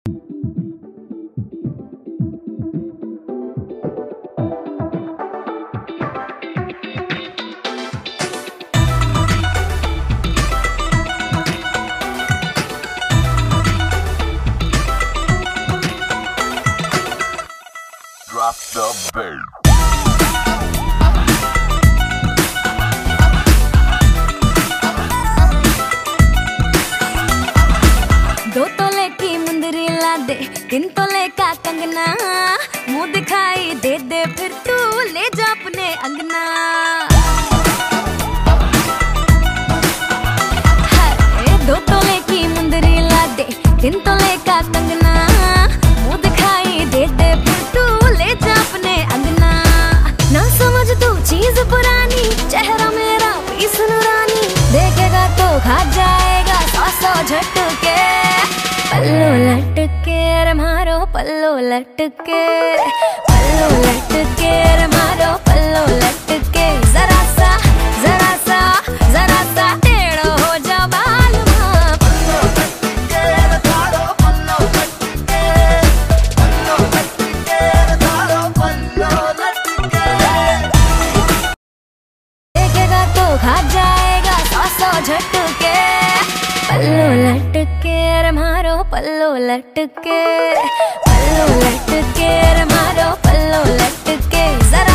Drop the bass. दो तोले की मुंदरी ला दे, 3 तोले का कंगना, मुंह दिखाई दे दे फिर तू ले जा अपने अंगना। हाय 2 तोले की मुंदरी ला दे, 3 तोले का कंगना, मुंह दिखाई दे दे फिर तू ले जा अपने अंगना। ना समझ तू चीज पुरानी, चेहरा मेरा पीस नूरानी, देखेगा तो खा जाएगा 100 झटके। पल्लो लटके रे मारो पल्लो लटके, पल्लो लटके रे मारो पल्लो लटके। जरा सा टेढ़ो हो जा बाल माँ। पल्लो लटके रे मारो पल्लो लटके, पल्लो लटके रे मारो पल्लो लटके। देखेगा तो खा जाएगा 100 झटके। पल्लो लटके रे मारो पल्लो लटके, पल्लो लटके रे मारो पल्लो लटके। जरा